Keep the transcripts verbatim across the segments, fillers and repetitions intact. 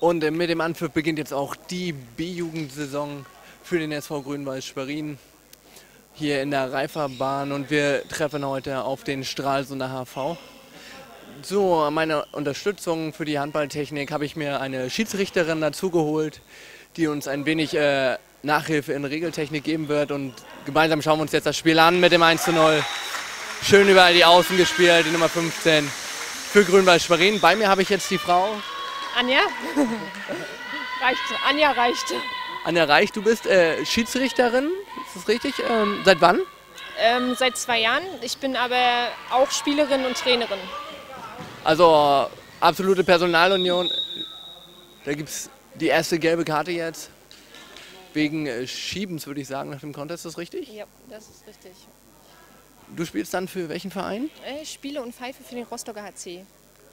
Und mit dem Anpfiff beginnt jetzt auch die B-Jugendsaison für den S V Grünwald Schwerin hier in der Reiferbahn und wir treffen heute auf den Stralsunder H V. So, meine Unterstützung für die Handballtechnik habe ich mir eine Schiedsrichterin dazu geholt, die uns ein wenig äh, Nachhilfe in Regeltechnik geben wird und gemeinsam schauen wir uns jetzt das Spiel an mit dem eins zu null. Schön überall die Außen gespielt, die Nummer fünfzehn für Grünwald Schwerin. Bei mir habe ich jetzt die Frau Anja. Reicht. Anja reicht. Anja Reich, du bist äh, Schiedsrichterin, ist das richtig? Ähm, seit wann? Ähm, seit zwei Jahren. Ich bin aber auch Spielerin und Trainerin. Also äh, absolute Personalunion. Da gibt es die erste gelbe Karte jetzt. Wegen äh, Schiebens, würde ich sagen, nach dem Contest, ist das richtig? Ja, das ist richtig. Du spielst dann für welchen Verein? Ich spiele und pfeife für den Rostocker H C.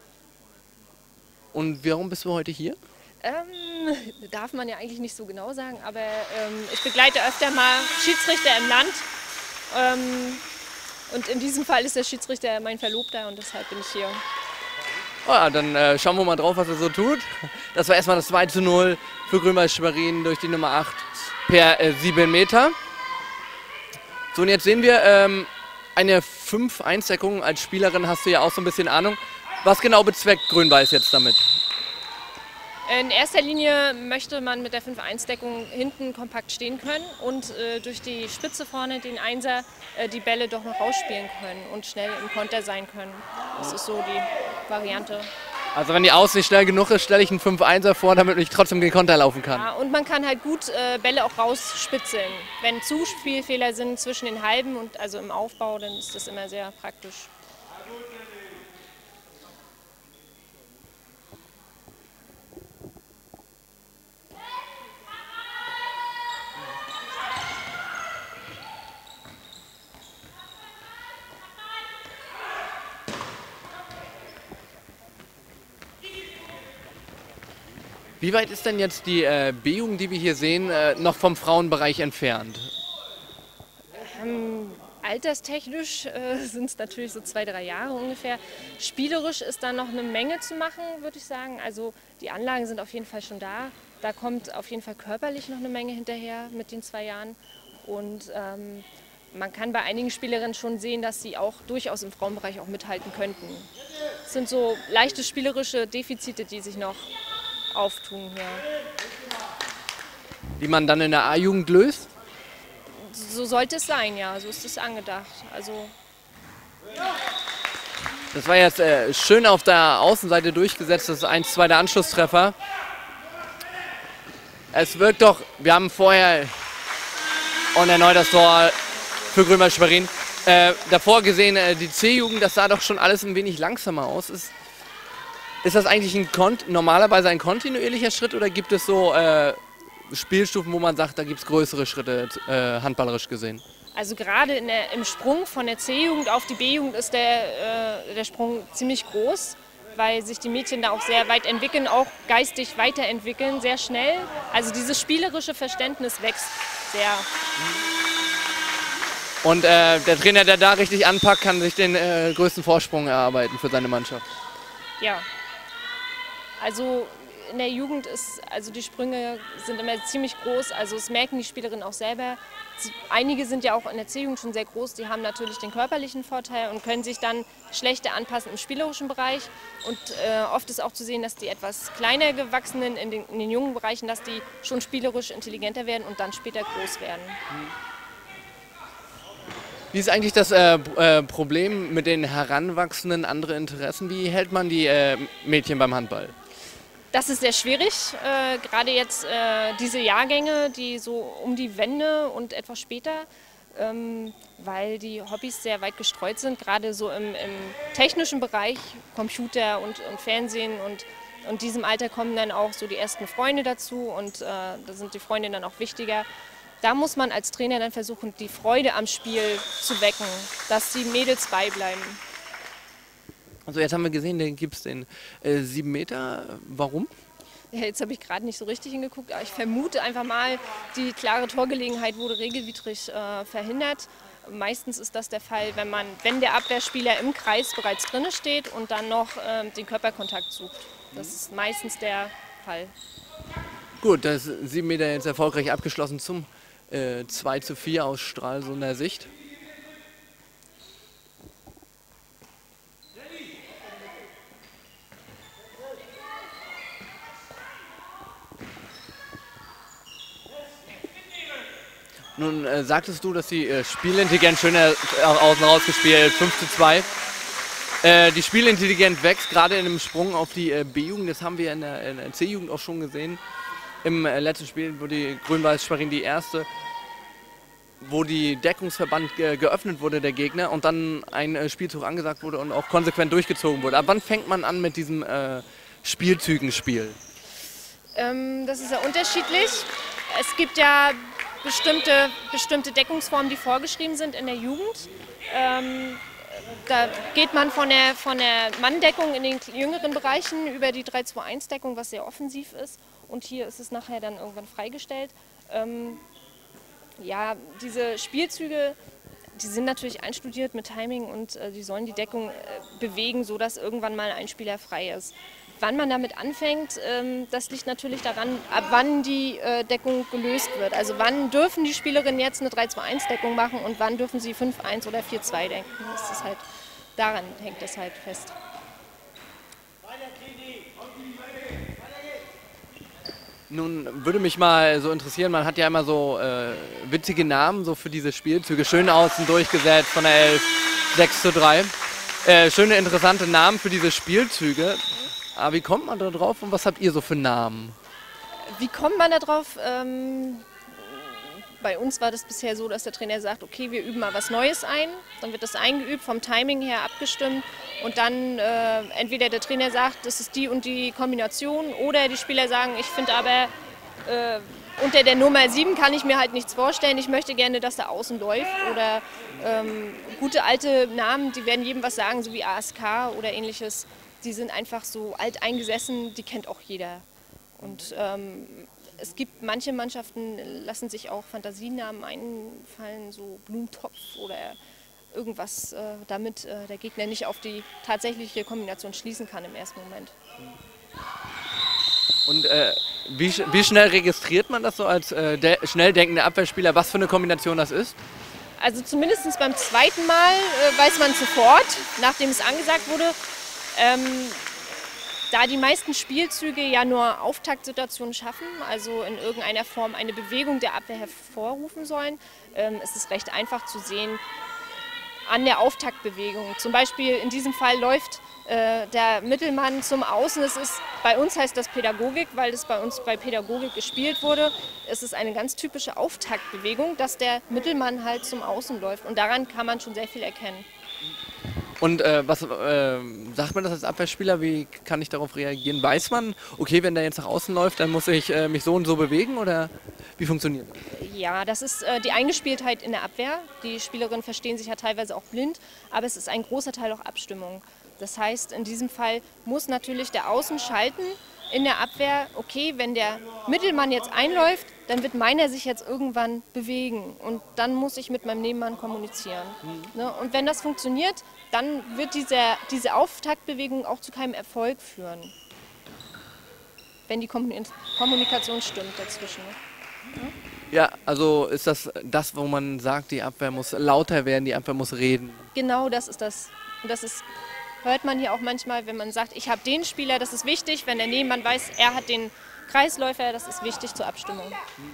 Und warum bist du heute hier? Ähm, darf man ja eigentlich nicht so genau sagen, aber ähm, ich begleite öfter mal Schiedsrichter im Land. Ähm, und in diesem Fall ist der Schiedsrichter mein Verlobter und deshalb bin ich hier. Oh ja, dann äh, schauen wir mal drauf, was er so tut. Das war erstmal das zwei zu null für Grünwald Schwerin durch die Nummer acht per äh, sieben Meter. So, und jetzt sehen wir ähm, eine fünf eins Deckung. Als Spielerin hast du ja auch so ein bisschen Ahnung. Was genau bezweckt Grün-Weiß jetzt damit? In erster Linie möchte man mit der fünf eins Deckung hinten kompakt stehen können und äh, durch die Spitze vorne, den Einser, äh, die Bälle doch noch rausspielen können und schnell im Konter sein können. Das ist so die Variante. Also wenn die Außen nicht schnell genug ist, stelle ich einen fünf einser vor, damit ich trotzdem den Konter laufen kann. Ja, und man kann halt gut äh, Bälle auch rausspitzeln. Wenn Zuspielfehler sind zwischen den Halben und also im Aufbau, dann ist das immer sehr praktisch. Wie weit ist denn jetzt die äh, B-Jugend, die wir hier sehen, äh, noch vom Frauenbereich entfernt? Ähm, alterstechnisch äh, sind es natürlich so zwei, drei Jahre ungefähr. Spielerisch ist da noch eine Menge zu machen, würde ich sagen. Also die Anlagen sind auf jeden Fall schon da. Da kommt auf jeden Fall körperlich noch eine Menge hinterher mit den zwei Jahren. Und ähm, man kann bei einigen Spielerinnen schon sehen, dass sie auch durchaus im Frauenbereich auch mithalten könnten. Es sind so leichte spielerische Defizite, die sich noch auftun hier. Die man dann in der A-Jugend löst? So sollte es sein, ja. So ist es angedacht. Also das war jetzt äh, schön auf der Außenseite durchgesetzt, das eins zwei der Anschlusstreffer. Es wirkt doch, wir haben vorher und erneut das Tor für Grünwald Schwerin. Äh, davor gesehen, äh, die C-Jugend, das sah doch schon alles ein wenig langsamer aus. Ist, ist das eigentlich ein Kont normalerweise ein kontinuierlicher Schritt oder gibt es so äh, Spielstufen, wo man sagt, da gibt es größere Schritte, äh, handballerisch gesehen? Also gerade in der, im Sprung von der C-Jugend auf die B-Jugend ist der, äh, der Sprung ziemlich groß, weil sich die Mädchen da auch sehr weit entwickeln, auch geistig weiterentwickeln, sehr schnell. Also dieses spielerische Verständnis wächst sehr. Und äh, der Trainer, der da richtig anpackt, kann sich den äh, größten Vorsprung erarbeiten für seine Mannschaft. Ja, also in der Jugend ist, also die Sprünge sind immer ziemlich groß, also das merken die Spielerinnen auch selber. Einige sind ja auch in der C-Jugend schon sehr groß, die haben natürlich den körperlichen Vorteil und können sich dann schlechter anpassen im spielerischen Bereich. Und äh, oft ist auch zu sehen, dass die etwas kleiner gewachsenen in den, in den jungen Bereichen, dass die schon spielerisch intelligenter werden und dann später groß werden. Wie ist eigentlich das äh, äh, Problem mit den Heranwachsenden, andere Interessen? Wie hält man die äh, Mädchen beim Handball? Das ist sehr schwierig, äh, gerade jetzt äh, diese Jahrgänge, die so um die Wende und etwas später, ähm, weil die Hobbys sehr weit gestreut sind, gerade so im, im technischen Bereich, Computer und, und Fernsehen und in diesem Alter kommen dann auch so die ersten Freunde dazu und äh, da sind die Freunde dann auch wichtiger. Da muss man als Trainer dann versuchen, die Freude am Spiel zu wecken, dass die Mädels beibleiben. Also jetzt haben wir gesehen, da gibt es den äh, sieben Meter. Warum? Ja, jetzt habe ich gerade nicht so richtig hingeguckt, aber ich vermute einfach mal, die klare Torgelegenheit wurde regelwidrig äh, verhindert. Meistens ist das der Fall, wenn, man, wenn der Abwehrspieler im Kreis bereits drin steht und dann noch äh, den Körperkontakt sucht. Das ist meistens der Fall. Gut, das sieben Meter jetzt erfolgreich abgeschlossen zum äh, zwei zu vier aus Stralsunder Sicht. Nun äh, sagtest du, dass die äh, Spielintelligenz schön äh, außen rausgespielt, fünf zu zwei. Äh, die Spielintelligenz wächst gerade in dem Sprung auf die äh, B-Jugend, das haben wir in der, in der C-Jugend auch schon gesehen. Im äh, letzten Spiel, wo die Grün-Weiß Schwerin die erste, wo die Deckungsverband ge geöffnet wurde, der Gegner, und dann ein äh, Spielzug angesagt wurde und auch konsequent durchgezogen wurde. Ab wann fängt man an mit diesem äh, Spielzügenspiel? Ähm, das ist ja unterschiedlich. Es gibt ja bestimmte, bestimmte Deckungsformen, die vorgeschrieben sind in der Jugend. Ähm, da geht man von der, von der Manndeckung in den jüngeren Bereichen über die drei zwei eins Deckung, was sehr offensiv ist. Und hier ist es nachher dann irgendwann freigestellt. Ähm, ja, diese Spielzüge, die sind natürlich einstudiert mit Timing und äh, die sollen die Deckung äh, bewegen, sodass irgendwann mal ein Spieler frei ist. Wann man damit anfängt, ähm, das liegt natürlich daran, ab wann die äh, Deckung gelöst wird. Also wann dürfen die Spielerinnen jetzt eine drei zwei eins Deckung machen und wann dürfen sie fünf eins oder vier zwei denken. Das ist halt, daran hängt das halt fest. Nun würde mich mal so interessieren, man hat ja immer so äh, witzige Namen so für diese Spielzüge. Schön außen durchgesetzt von der elf, sechs zu drei. Äh, schöne, interessante Namen für diese Spielzüge. Aber wie kommt man da drauf und was habt ihr so für Namen? Wie kommt man da drauf? Ähm, bei uns war das bisher so, dass der Trainer sagt, okay, wir üben mal was Neues ein. Dann wird das eingeübt, vom Timing her abgestimmt. Und dann äh, entweder der Trainer sagt, das ist die und die Kombination, oder die Spieler sagen, ich finde aber äh, unter der Nummer sieben kann ich mir halt nichts vorstellen. Ich möchte gerne, dass da außen läuft. Oder ähm, gute alte Namen, die werden jedem was sagen, so wie A S K oder ähnliches. Die sind einfach so alt eingesessen, die kennt auch jeder. Und ähm, es gibt manche Mannschaften, lassen sich auch Fantasienamen einfallen, so Blumentopf oder irgendwas, äh, damit äh, der Gegner nicht auf die tatsächliche Kombination schließen kann im ersten Moment. Und äh, wie, wie schnell registriert man das so als äh, de schnell denkender Abwehrspieler, was für eine Kombination das ist? Also zumindest beim zweiten Mal äh, weiß man sofort, nachdem es angesagt wurde. Ähm, da die meisten Spielzüge ja nur Auftaktsituationen schaffen, also in irgendeiner Form eine Bewegung der Abwehr hervorrufen sollen, ähm, ist es recht einfach zu sehen an der Auftaktbewegung. Zum Beispiel in diesem Fall läuft äh, der Mittelmann zum Außen. Es ist, bei uns heißt das Pädagogik, weil das bei uns bei Pädagogik gespielt wurde. Es ist eine ganz typische Auftaktbewegung, dass der Mittelmann halt zum Außen läuft. Und daran kann man schon sehr viel erkennen. Und äh, was äh, sagt man das als Abwehrspieler? Wie kann ich darauf reagieren? Weiß man, okay, wenn der jetzt nach außen läuft, dann muss ich äh, mich so und so bewegen, oder wie funktioniert das? Ja, das ist äh, die Eingespieltheit in der Abwehr. Die Spielerinnen verstehen sich ja teilweise auch blind, aber es ist ein großer Teil auch Abstimmung. Das heißt, in diesem Fall muss natürlich der Außen schalten in der Abwehr, okay, wenn der Mittelmann jetzt einläuft, dann wird meiner sich jetzt irgendwann bewegen und dann muss ich mit meinem Nebenmann kommunizieren. Mhm. Ne? Und wenn das funktioniert, dann wird diese, diese Auftaktbewegung auch zu keinem Erfolg führen, wenn die Kommunikation stimmt dazwischen. Ne? Ja, also ist das das, wo man sagt, die Abwehr muss lauter werden, die Abwehr muss reden? Genau, das ist das. Und das ist, hört man hier auch manchmal, wenn man sagt, ich habe den Spieler, das ist wichtig, wenn der Nebenmann weiß, er hat den Kreisläufer, das ist wichtig zur Abstimmung.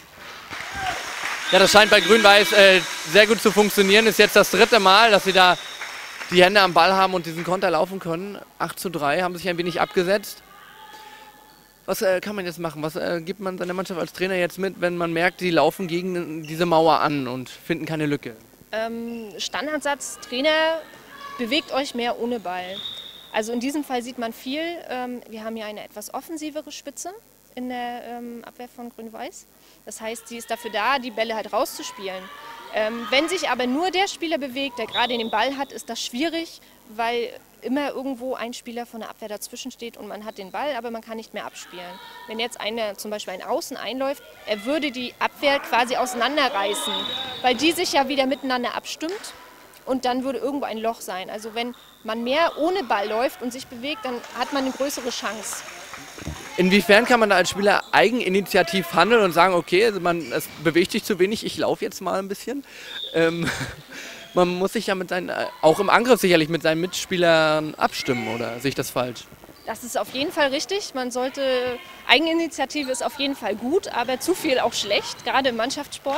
Ja, das scheint bei Grün-Weiß äh, sehr gut zu funktionieren. Ist jetzt das dritte Mal, dass sie da die Hände am Ball haben und diesen Konter laufen können. acht zu drei, haben sich ein wenig abgesetzt. Was äh, kann man jetzt machen? Was äh, gibt man seiner Mannschaft als Trainer jetzt mit, wenn man merkt, die laufen gegen diese Mauer an und finden keine Lücke? Ähm, Standardsatz, Trainer, bewegt euch mehr ohne Ball. Also in diesem Fall sieht man viel. Ähm, wir haben hier eine etwas offensivere Spitze in der ähm, Abwehr von Grün-Weiß. Das heißt, sie ist dafür da, die Bälle halt rauszuspielen. Ähm, wenn sich aber nur der Spieler bewegt, der gerade den Ball hat, ist das schwierig, weil immer irgendwo ein Spieler von der Abwehr dazwischen steht und man hat den Ball, aber man kann nicht mehr abspielen. Wenn jetzt einer, zum Beispiel ein Außen einläuft, er würde die Abwehr quasi auseinanderreißen, weil die sich ja wieder miteinander abstimmt und dann würde irgendwo ein Loch sein. Also wenn man mehr ohne Ball läuft und sich bewegt, dann hat man eine größere Chance. Inwiefern kann man da als Spieler eigeninitiativ handeln und sagen, okay, also man, es bewegt sich zu wenig, ich laufe jetzt mal ein bisschen. Ähm, man muss sich ja mit seinen, auch im Angriff sicherlich mit seinen Mitspielern abstimmen, oder sehe ich das falsch? Das ist auf jeden Fall richtig. Man sollte, Eigeninitiative ist auf jeden Fall gut, aber zu viel auch schlecht, gerade im Mannschaftssport.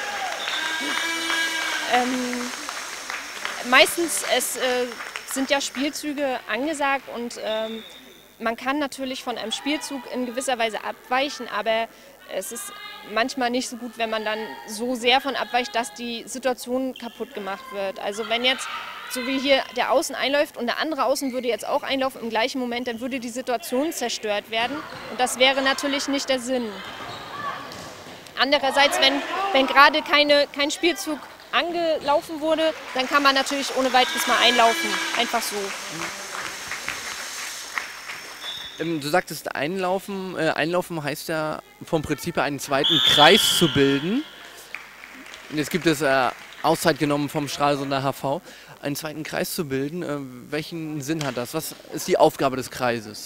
Ähm, meistens es, äh, sind ja Spielzüge angesagt und ähm, man kann natürlich von einem Spielzug in gewisser Weise abweichen, aber es ist manchmal nicht so gut, wenn man dann so sehr von abweicht, dass die Situation kaputt gemacht wird. Also wenn jetzt, so wie hier der Außen einläuft und der andere Außen würde jetzt auch einlaufen im gleichen Moment, dann würde die Situation zerstört werden und das wäre natürlich nicht der Sinn. Andererseits, wenn, wenn gerade keine, kein Spielzug angelaufen wurde, dann kann man natürlich ohne weiteres mal einlaufen, einfach so. Du sagtest einlaufen, äh, einlaufen heißt ja vom Prinzip her einen zweiten Kreis zu bilden. Und jetzt gibt es äh, Auszeit genommen vom Stralsunder H V, einen zweiten Kreis zu bilden. Äh, welchen Sinn hat das? Was ist die Aufgabe des Kreises?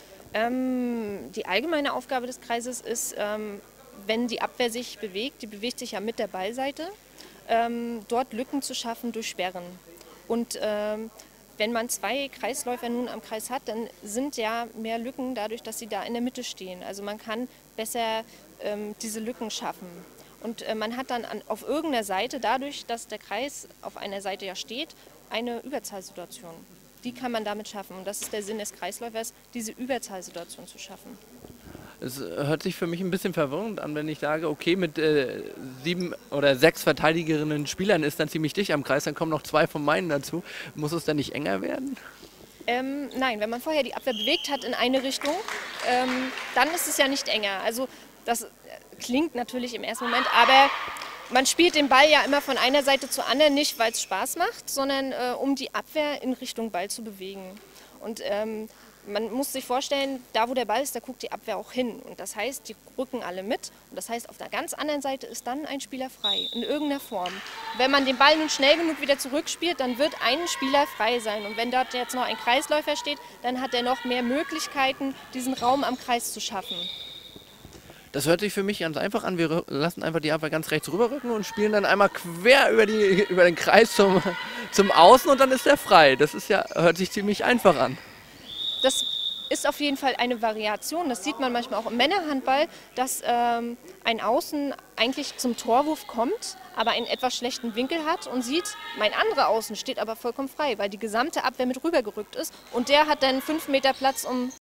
Ähm, die allgemeine Aufgabe des Kreises ist, ähm, wenn die Abwehr sich bewegt, die bewegt sich ja mit der Ballseite, ähm, dort Lücken zu schaffen durch Sperren. Und ähm, wenn man zwei Kreisläufer nun am Kreis hat, dann sind ja mehr Lücken dadurch, dass sie da in der Mitte stehen. Also man kann besser ähm, diese Lücken schaffen. Und äh, man hat dann an, auf irgendeiner Seite, dadurch, dass der Kreis auf einer Seite ja steht, eine Überzahlsituation. Die kann man damit schaffen. Und das ist der Sinn des Kreisläufers, diese Überzahlsituation zu schaffen. Es hört sich für mich ein bisschen verwirrend an, wenn ich sage, okay, mit äh, sieben oder sechs Verteidigerinnen Spielern ist dann ziemlich dicht am Kreis, dann kommen noch zwei von meinen dazu. Muss es dann nicht enger werden? Ähm, nein, wenn man vorher die Abwehr bewegt hat in eine Richtung, ähm, dann ist es ja nicht enger. Also das klingt natürlich im ersten Moment, aber man spielt den Ball ja immer von einer Seite zur anderen, nicht weil es Spaß macht, sondern äh, um die Abwehr in Richtung Ball zu bewegen. Und ähm, man muss sich vorstellen, da wo der Ball ist, da guckt die Abwehr auch hin. Und das heißt, die rücken alle mit. Und das heißt, auf der ganz anderen Seite ist dann ein Spieler frei, in irgendeiner Form. Wenn man den Ball nun schnell genug wieder zurückspielt, dann wird ein Spieler frei sein. Und wenn dort jetzt noch ein Kreisläufer steht, dann hat er noch mehr Möglichkeiten, diesen Raum am Kreis zu schaffen. Das hört sich für mich ganz einfach an. Wir lassen einfach die Abwehr ganz rechts rüberrücken und spielen dann einmal quer über, die, über den Kreis zum, zum Außen und dann ist er frei. Das ist ja, hört sich ziemlich einfach an. Das ist auf jeden Fall eine Variation. Das sieht man manchmal auch im Männerhandball, dass ähm, ein Außen eigentlich zum Torwurf kommt, aber einen etwas schlechten Winkel hat und sieht, mein anderer Außen steht aber vollkommen frei, weil die gesamte Abwehr mit rübergerückt ist und der hat dann fünf Meter Platz, um